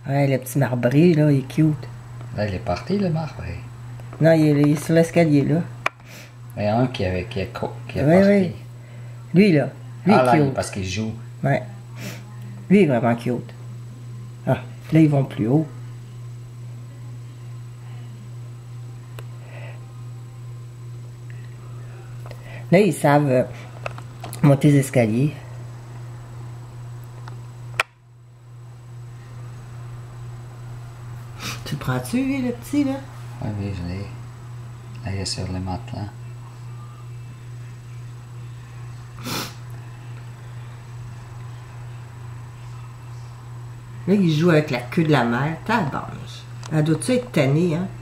Ouais, le petit marbré, là, il est cute. Là, il est parti, le marbre. Non, il est sur l'escalier, là. Il y a un qui est Oui, parti. oui. Lui, là. Lui, Ah est là, cute. parce qu'il joue. Ouais. Lui, il est vraiment cute. Ah, là, ils vont plus haut. Là, ils savent monter les escaliers. Tu le prends-tu, lui, le petit, là? Oui, oui, je l'ai. Là, il est sur le matelas. Là, il joue avec la queue de la mère. Tabarnouche. Elle doit-tu être tannée, hein?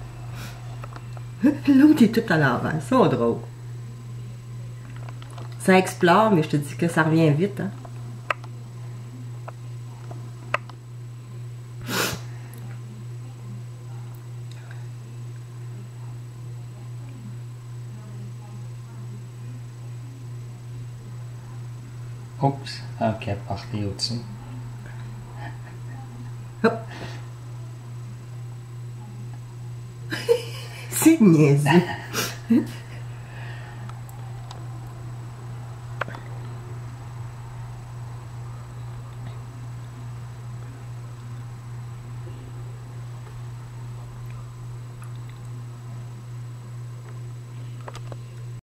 L'autre est tout à l'envers. C'est pas drôle. Ça explore, mais je te dis que ça revient vite, hein? Oups. Ah, qui est parti au-dessus. Hop. C'est niaiseux.